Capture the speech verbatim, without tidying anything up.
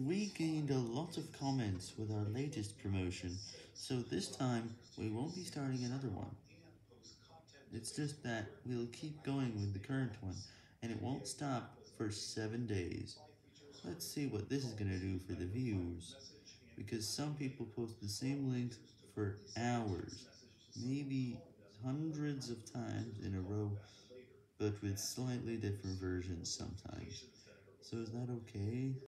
We gained a lot of comments with our latest promotion, so this time we won't be starting another one. It's just that we'll keep going with the current one, and it won't stop for seven days. Let's see what this is gonna do for the views, because some people post the same links for hours, maybe hundreds of times in a row, but with slightly different versions sometimes. So is that okay?